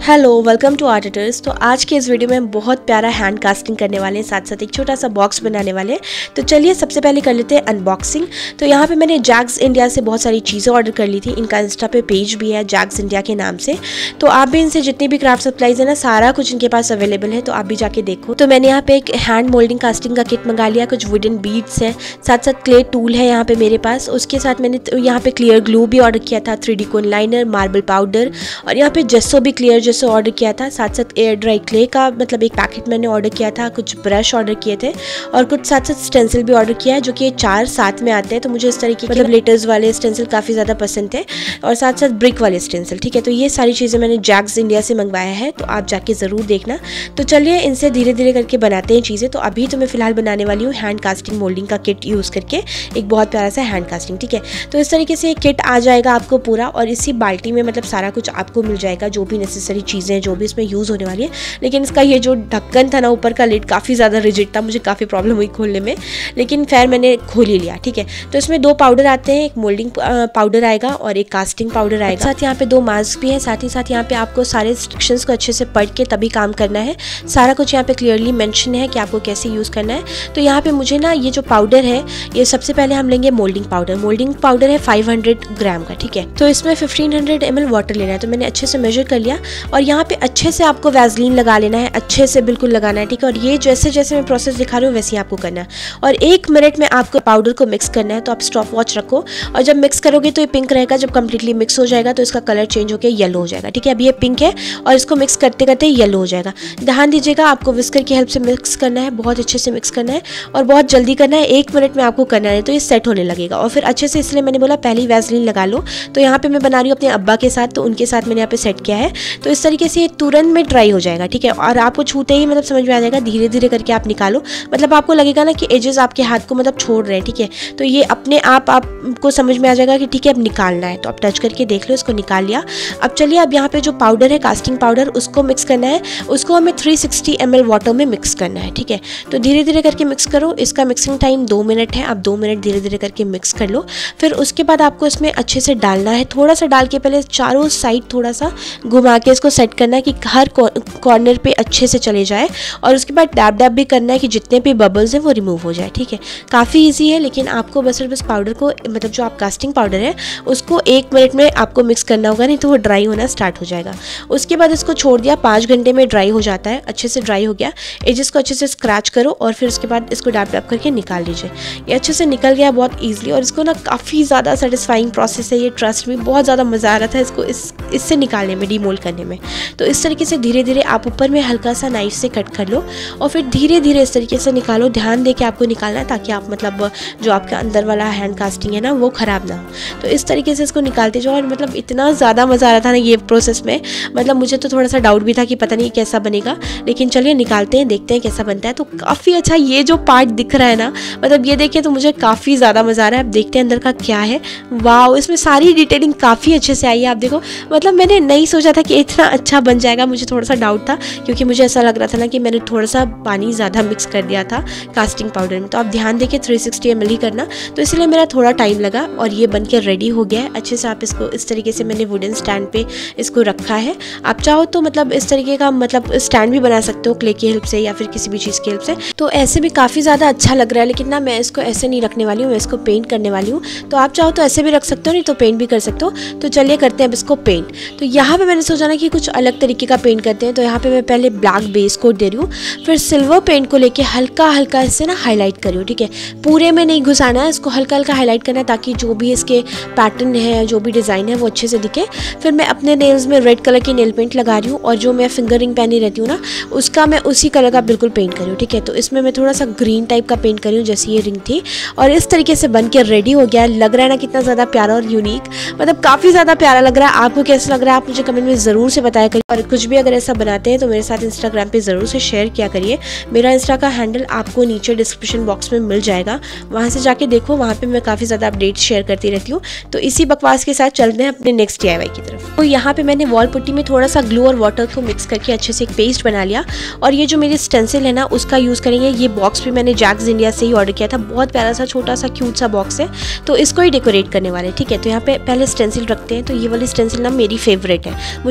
Hello, welcome to art editors. तो आज के इस वीडियो में बहुत प्यारा हैंड कास्टिंग करने वाले हैं, साथ साथ एक छोटा सा बॉक्स बनाने वाले हैं। तो चलिए सबसे पहले कर लेते हैं अनबॉक्सिंग। तो यहाँ पे मैंने जैग्स इंडिया से बहुत सारी चीज़ें ऑर्डर कर ली थी। इनका इंस्टा पे पेज भी है जैग्स इंडिया के नाम से। तो आप भी इनसे जितनी भी क्राफ्ट सप्लाईज है ना, सारा कुछ इनके पास अवेलेबल है, तो आप भी जाके देखो। तो मैंने यहाँ पे एक हैंड मोल्डिंग कास्टिंग का किट मंगा लिया, कुछ वुडन बीड्स है, साथ साथ क्ले टूल है यहाँ पे मेरे पास। उसके साथ मैंने यहाँ पे क्लियर ग्लू भी ऑर्डर किया था, 3D कोन लाइनर, मार्बल पाउडर और यहाँ पे जेसो भी क्लियर जेसो ऑर्डर किया था। साथ साथ एयर ड्राई क्ले का मतलब एक पैकेट मैंने ऑर्डर किया था, कुछ ब्रश ऑर्डर किए थे और कुछ साथ साथ स्टेंसिल भी ऑर्डर किया है, जो कि ये 4 साथ में आते हैं। तो मुझे इस तरीके के मतलब लेटर्स वाले स्टेंसिल काफ़ी ज़्यादा पसंद थे और साथ साथ ब्रिक वाले स्टेंसिल। ठीक है, तो ये सारी चीज़ें मैंने जैग्स इंडिया से मंगवाया है, तो आप जाके ज़रूर देखना। तो चलिए इनसे धीरे धीरे करके बनाते हैं चीज़ें। तो अभी तो मैं फिलहाल बनाने वाली हूँ हैंड कास्टिंग मोल्डिंग का किट यूज़ करके एक बहुत प्यारा सा हैंड कास्टिंग। ठीक है, तो इस तरीके से एक किट आ जाएगा आपको पूरा, और इसी बाल्टी में मतलब सारा कुछ आपको मिल जाएगा, जो भी नेसेसरी चीज़ें हैं, जो भी इसमें यूज़ होने वाली है। लेकिन इसका ये जो ढक्कन था ना, ऊपर का लिड काफ़ी ज़्यादा रिजिड था, मुझे काफ़ी प्रॉब्लम हुई खोलने में, लेकिन खैर मैंने खोल ही लिया। ठीक है, तो इसमें 2 पाउडर आते हैं, एक मोल्डिंग पाउडर आएगा और एक कास्टिंग पाउडर आएगा। साथ यहाँ पे 2 मास्क भी हैं। साथ ही साथ यहाँ पे आपको सारे इंस्ट्रक्शंस को अच्छे से पढ़ के तभी काम करना है। सारा कुछ यहाँ पे क्लियरली मेंशन है कि आपको कैसे यूज़ करना है। तो यहाँ पे मुझे ना ये जो पाउडर है, ये सबसे पहले हम लेंगे मोल्डिंग पाउडर। मोल्डिंग पाउडर है 500 ग्राम का। ठीक है, तो इसमें 1500 ml वाटर लेना है। तो मैंने अच्छे से मेजर कर लिया और यहाँ पे अच्छे से आपको वैसलीन लगा लेना है, अच्छे से बिल्कुल लगाना है। ठीक है, और ये जैसे जैसे मैं प्रोसेस दिखा रही हूँ वैसे ही आपको करना है। और 1 मिनट में आपको पाउडर को मिक्स करना है। तो आप स्टॉप वॉच रखो और जब मिक्स करोगे तो ये पिंक रहेगा, जब कम्प्लीटली मिक्स हो जाएगा तो इसका कलर चेंज होकर येलो हो जाएगा। ठीक है, अभी ये पिंक है और इसको मिक्स करते करते येलो हो जाएगा। ध्यान दीजिएगा, आपको विस्कर की हेल्प से मिक्स करना है, बहुत अच्छे से मिक्स करना है और बहुत जल्दी करना है। 1 मिनट में आपको करना है, तो ये सेट होने लगेगा। और फिर अच्छे से, इसलिए मैंने बोला पहले ही वैसलीन लगा लो। तो यहाँ पे मैं बना रही हूँ अपने अब्बा के साथ, तो उनके साथ मैंने यहाँ पे सेट किया है। तो इस तरीके से ये तुरंत में ड्राई हो जाएगा। ठीक है, और आपको छूते ही मतलब समझ में आ जाएगा, धीरे धीरे करके आप निकालो, मतलब आपको लगेगा ना कि एजेस आपके हाथ को मतलब छोड़ रहे हैं। ठीक है, तो ये अपने आप आपको समझ में आ जाएगा कि ठीक है अब निकालना है। तो आप टच करके देख लो, इसको निकाल लिया। अब चलिए, अब यहाँ पे जो पाउडर है कास्टिंग पाउडर, उसको मिक्स करना है। उसको हमें 360 ml वाटर में मिक्स करना है। ठीक है, तो धीरे धीरे करके मिक्स करो। इसका मिक्सिंग टाइम 2 मिनट है। आप 2 मिनट धीरे धीरे करके मिक्स कर लो। फिर उसके बाद आपको इसमें अच्छे से डालना है, थोड़ा सा डाल के पहले चारों साइड थोड़ा सा घुमा के इसको सेट करना है कि हर कॉर्नर पे अच्छे से चले जाए। और उसके बाद डैब डैब भी करना है कि जितने भी बबल्स हैं वो रिमूव हो जाए। ठीक है, काफ़ी इजी है, लेकिन आपको बस पाउडर को मतलब जो आप कास्टिंग पाउडर है उसको 1 मिनट में आपको मिक्स करना होगा, नहीं तो वो ड्राई होना स्टार्ट हो जाएगा। उसके बाद इसको छोड़ दिया, 5 घंटे में ड्राई हो जाता है। अच्छे से ड्राई हो गया, एजेस को अच्छे से स्क्रैच करो और फिर उसके बाद इसको डैब डैब करके निकाल लीजिए। ये अच्छे से निकल गया बहुत ईजिली, और इसको ना काफ़ी ज़्यादा सेटिस्फाइंग प्रोसेस है ये, ट्रस्ट में बहुत ज़्यादा मज़ा आ रहा था इसको इससे निकालने में, डीमोल्ड करने में। तो इस तरीके से धीरे धीरे आप ऊपर में हल्का सा नाइफ से कट कर लो और फिर धीरे धीरे इस तरीके से निकालो। ध्यान दे के आपको निकालना है, ताकि आप मतलब जो आपका अंदर वाला हैंड कास्टिंग है ना, वो ख़राब ना हो। तो इस तरीके से इसको निकालते जाओ, और मतलब इतना ज़्यादा मज़ा आ रहा था ना ये प्रोसेस में, मतलब मुझे तो थोड़ा सा डाउट भी था कि पता नहीं कैसा बनेगा, लेकिन चलिए निकालते हैं, देखते हैं कैसा बनता है। तो काफ़ी अच्छा ये जो पार्ट दिख रहा है ना, मतलब ये देखिए, तो मुझे काफ़ी ज़्यादा मज़ा आ रहा है। अब देखते हैं अंदर का क्या है। वाह, इसमें सारी डिटेलिंग काफ़ी अच्छे से आई है। आप देखो, मतलब मैंने नहीं सोचा था कि इतना अच्छा बन जाएगा, मुझे थोड़ा सा डाउट था, क्योंकि मुझे ऐसा लग रहा था ना कि मैंने थोड़ा सा पानी ज़्यादा मिक्स कर दिया था कास्टिंग पाउडर में। तो आप ध्यान देखिए 360 ml ही करना, तो इसलिए मेरा थोड़ा टाइम लगा और ये बन के रेडी हो गया है अच्छे से। आप इसको इस तरीके से मैंने वुडन स्टैंड पे इसको रखा है। आप चाहो तो मतलब इस तरीके का मतलब स्टैंड भी बना सकते हो क्ले की हेल्प से या फिर किसी भी चीज़ की हेल्प से। तो ऐसे भी काफ़ी ज़्यादा अच्छा लग रहा है, लेकिन ना मैं इसको ऐसे नहीं रखने वाली हूँ, मैं इसको पेंट करने वाली हूँ। तो आप चाहो तो ऐसे भी रख सकते हो, नहीं तो पेंट भी कर सकते हो। तो चलिए करते हैं अब इसको पेंट। तो यहाँ पे मैंने सोचा ना कि कुछ अलग तरीके का पेंट करते हैं। तो यहाँ पे मैं पहले ब्लैक बेस कोट दे रही हूँ, फिर सिल्वर पेंट को लेके हल्का हल्का इससे ना हाईलाइट करी हूँ। ठीक है, पूरे में नहीं घुसाना है, इसको हल्का हल्का हाईलाइट करना है, ताकि जो भी इसके पैटर्न है, जो भी डिज़ाइन है, वो अच्छे से दिखे। फिर मैं अपने नेल्स में रेड कलर की नेल पेंट लगा रही हूँ, और जो मैं फिंगर रिंग पहनी रहती हूँ ना, उसका मैं उसी कलर का बिल्कुल पेंट करी हूँ। ठीक है, तो इसमें मैं थोड़ा सा ग्रीन टाइप का पेंट करी हूँ, जैसी ये रिंग थी। और इस तरीके से बन के रेडी हो गया। लग रहा है ना कितना ज़्यादा प्यारा और यूनिक, मतलब काफ़ी ज़्यादा प्यारा लग रहा है। आपको कैसा लग रहा है आप मुझे कमेंट में ज़रूर से बताया करिए, और कुछ भी अगर ऐसा बनाते हैं तो मेरे साथ इंस्टाग्राम पे ज़रूर से शेयर किया करिए। मेरा इंस्टा का हैंडल आपको नीचे डिस्क्रिप्शन बॉक्स में मिल जाएगा, वहाँ से जाके देखो, वहाँ पे मैं काफ़ी ज़्यादा अपडेट्स शेयर करती रहती हूँ। तो इसी बकवास के साथ चलते हैं अपने नेक्स्ट DIY की तरफ। तो यहाँ पे मैंने वॉल पुट्टी में थोड़ा सा ग्लू और वाटर को मिक्स करके अच्छे से एक पेस्ट बना लिया, और ये जो मेरी स्टेंसिल है ना, उसका यूज़ करेंगे। ये बॉक्स भी मैंने जैग्स इंडिया से ही ऑर्डर किया था, बहुत प्यारा सा छोटा सा क्यूट सा बॉक्स है, तो इसको ही डेकोरेट करने वाले। ठीक है, तो यहाँ पे पहले स्टेंसिल रखते हैं। तो ये वाली स्टेंसिल ना मेरी फेवरेट है, मुझे काफ़ी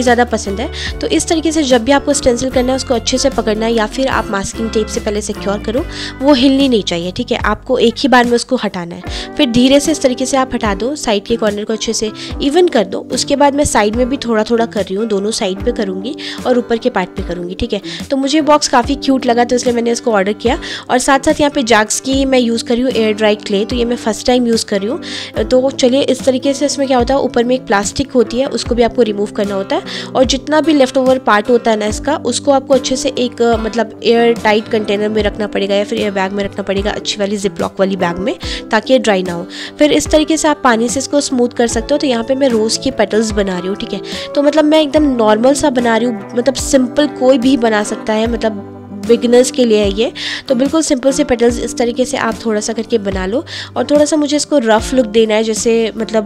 ज़्यादा पसंद है। तो इस तरीके से जब भी आपको स्टेंसिल करना है उसको अच्छे से पकड़ना है, या फिर आप मास्किंग टेप से पहले सिक्योर करो, वो हिलनी नहीं चाहिए, ठीक है। आपको एक ही बार में उसको हटाना है, फिर धीरे से इस तरीके से आप हटा दो, साइड के कॉर्नर को अच्छे से इवन कर दो। उसके बाद मैं साइड में भी थोड़ा थोड़ा कर रही हूँ, दोनों साइड पे करूँगी और ऊपर के पार्ट पे करूँगी, ठीक है। तो मुझे बॉक्स काफ़ी क्यूट लगा तो इसलिए मैंने इसको ऑर्डर किया। और साथ साथ यहाँ पे जाग्स की मैं यूज़ कर रही हूँ एयर ड्राई क्ले, तो ये मैं फर्स्ट टाइम यूज़ कर रही हूँ। तो चलिए इस तरीके से इसमें क्या होता है, ऊपर में एक प्लास्टिक होती है, उसको भी आपको रिमूव करना होता है, और जितना भी लेफ्ट ओवर पार्ट होता है ना इसका, उसको आपको अच्छे से एक मतलब एयर टाइट कंटेनर में रखना पड़ेगा या फिर एयर बैग में रखना पड़ेगा, अच्छी वाली जिप लॉक वाली बैग में, ताकि ये ड्राई ना हो। फिर इस तरीके से आप पानी से इसको स्मूथ कर सकते हो। तो यहाँ पे मैं रोज़ की पेटल्स बना रही हूँ, ठीक है। तो मतलब मैं एकदम नॉर्मल सा बना रही हूँ, मतलब सिंपल कोई भी बना सकता है, मतलब बिगनर्स के लिए है ये। तो बिल्कुल सिंपल से पेटल्स इस तरीके से आप थोड़ा सा करके बना लो। और थोड़ा सा मुझे इसको रफ लुक देना है, जैसे मतलब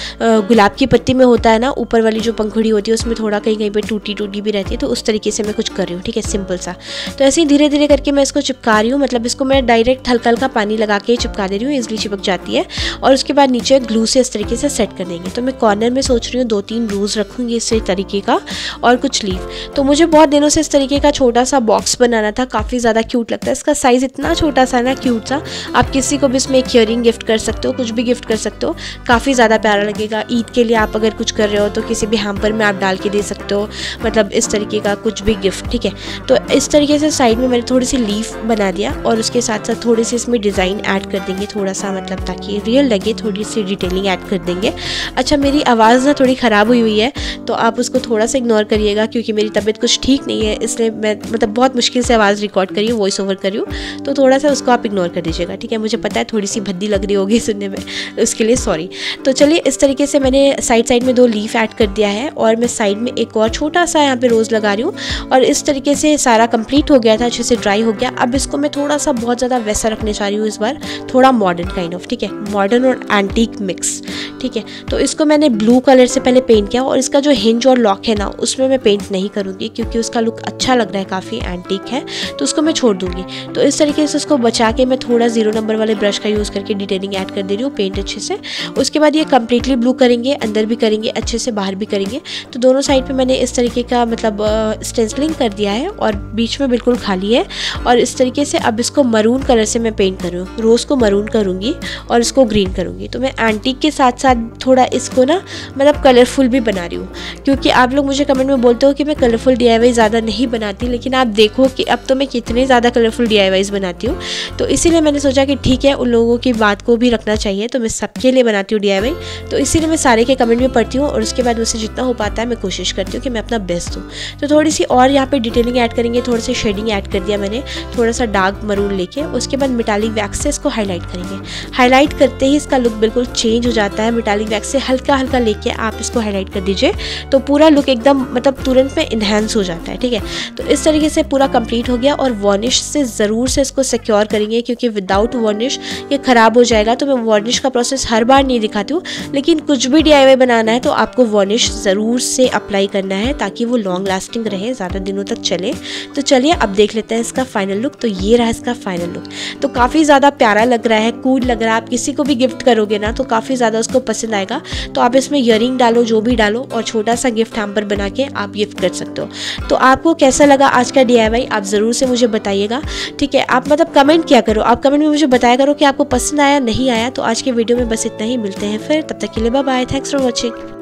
गुलाब की पत्ती में होता है ना, ऊपर वाली जो पंखुड़ी होती है उसमें थोड़ा कहीं कहीं पे टूटी टूटी भी रहती है, तो उस तरीके से मैं कुछ कर रही हूँ, ठीक है, सिंपल सा। तो ऐसे ही धीरे धीरे करके मैं इसको चिपका रही हूँ, मतलब इसको मैं डायरेक्ट हल्का हल्का पानी लगा के चिपका दे रही हूँ, ईजिली चिपक जाती है। और उसके बाद नीचे ग्लू से इस तरीके से सेट कर देंगे। तो मैं कॉर्नर में सोच रही हूँ 2-3 रोज़ रखूँगी इस तरीके का, और कुछ लीफ। तो मुझे बहुत दिनों से इस तरीके का छोटा सा बॉक्स बनाना था, काफ़ी ज़्यादा क्यूट लगता है। इसका साइज़ इतना छोटा सा ना, क्यूट सा, आप किसी को भी इसमें एक ईयरिंग गिफ्ट कर सकते हो, कुछ भी गिफ्ट कर सकते हो, काफ़ी ज़्यादा प्यारा लगेगा। ईद के लिए आप अगर कुछ कर रहे हो तो किसी भी हैम्पर में आप डाल के दे सकते हो, मतलब इस तरीके का कुछ भी गिफ्ट, ठीक है। तो इस तरीके से साइड में मैंने थोड़ी सी लीफ बना दिया, और उसके साथ साथ थोड़ी सी इसमें डिज़ाइन ऐड कर देंगे, थोड़ा सा मतलब ताकि रियल लगे, थोड़ी सी डिटेलिंग ऐड कर देंगे। अच्छा, मेरी आवाज़ ना थोड़ी ख़राब हुई है, तो आप उसको थोड़ा सा इग्नोर करिएगा, क्योंकि मेरी तबीयत कुछ ठीक नहीं है, इसलिए मैं मतलब बहुत मुश्किल से आवाज़ रिकॉर्ड करी हूँ, वॉइस ओवर कर रही हूँ, तो थोड़ा सा उसको आप इग्नोर कर दीजिएगा, ठीक है। मुझे पता है थोड़ी सी भद्दी लग रही होगी सुनने में, उसके लिए सॉरी। तो चलिए इस तरीके से मैंने साइड में 2 लीफ ऐड कर दिया है, और मैं साइड में एक और छोटा सा यहाँ पे रोज़ लगा रही हूँ। और इस तरीके से सारा कंप्लीट हो गया था, अच्छे से ड्राई हो गया। अब इसको मैं थोड़ा सा बहुत ज़्यादा वैसा रखने चाह रही हूँ इस बार, थोड़ा मॉडर्न काइंड ऑफ, ठीक है, मॉडर्न और एंटीक मिक्स, ठीक है। तो इसको मैंने ब्लू कलर से पहले पेंट किया, और इसका जो हिंज और लॉक है ना, उसमें मैं पेंट नहीं करूँगी, क्योंकि उसका लुक अच्छा लग रहा है, काफ़ी एंटीक है, तो उसको मैं छोड़ दूँगी। तो इस तरीके से उसको बचा के मैं थोड़ा 0 नंबर वाले ब्रश का यूज़ करके डिटेलिंग ऐड कर दे रही हूँ, पेंट अच्छे से। उसके बाद ये कम्प्लीटली ब्लू करेंगे, अंदर भी करेंगे अच्छे से, बाहर भी करेंगे। तो दोनों साइड पे मैंने इस तरीके का मतलब स्टेंसिलिंग कर दिया है, और बीच में बिल्कुल खाली है। और इस तरीके से अब इसको मरून कलर से मैं पेंट कर रही हूँ, रोज़ को मरून करूँगी और इसको ग्रीन करूँगी। तो मैं एंटीक के साथ साथ थोड़ा इसको ना मतलब कलरफुल भी बना रही हूँ, क्योंकि आप लोग मुझे कमेंट में बोलते हो कि मैं कलरफुल DIY ज़्यादा नहीं बनाती, लेकिन आप देखो कि अब तो मैं कितने ज़्यादा कलरफुल DIYs बनाती हूँ। तो इसीलिए मैंने सोचा कि ठीक है, उन लोगों की बात को भी रखना चाहिए, तो मैं सबके लिए बनाती हूँ DIY। तो इसीलिए मैं सारे के कमेंट में पढ़ती हूँ, और उसके बाद मुझसे जितना हो पाता है मैं कोशिश करती हूँ कि मैं अपना बेस्ट दूँ। तो थोड़ी सी और यहाँ पे डिटेलिंग ऐड करेंगे, थोड़ा सा शेडिंग ऐड कर दिया मैंने, थोड़ा सा डार्क मरून लेके। उसके बाद मेटालिक वैक्स से इसको हाईलाइट करेंगे। हाईलाइट करते ही इसका लुक बिल्कुल चेंज हो जाता है। मेटालिक वैक्स से हल्का हल्का लेके आप इसको हाईलाइट कर दीजिए, तो पूरा लुक एकदम मतलब तुरंत में इन्हेंस हो जाता है, ठीक है। तो इस तरीके से पूरा कंप्लीट हो गया। और वार्निश से ज़रूर से इसको सिक्योर करेंगे, क्योंकि विदाउट वार्निश ये ख़राब हो जाएगा। तो मैं वार्निश का प्रोसेस हर बार नहीं दिखाती हूँ, लेकिन कुछ भी DIY बनाना है तो आपको वार्निश ज़रूर से अप्लाई करना है, ताकि वो लॉन्ग लास्टिंग रहे, ज़्यादा दिनों तक चले। तो चलिए अब देख लेते हैं इसका फाइनल लुक। तो ये रहा इसका फाइनल लुक। तो काफ़ी ज़्यादा प्यारा लग रहा है, कूल लग रहा है। आप किसी को भी गिफ्ट करोगे ना तो काफ़ी ज़्यादा उसको पसंद आएगा। तो आप इसमें ईयरिंग डालो, जो भी डालो, और छोटा सा गिफ्ट हैम्पर बना के आप गिफ्ट कर सकते हो। तो आपको कैसा लगा आज का DIY, आप ज़रूर से मुझे बताइएगा, ठीक है। आप मतलब कमेंट किया करो, आप कमेंट में मुझे बताया करो कि आपको पसंद आया नहीं आया। तो आज के वीडियो में बस इतना ही, मिलते हैं फिर, तब तक के लिए bye bye, thanks for watching.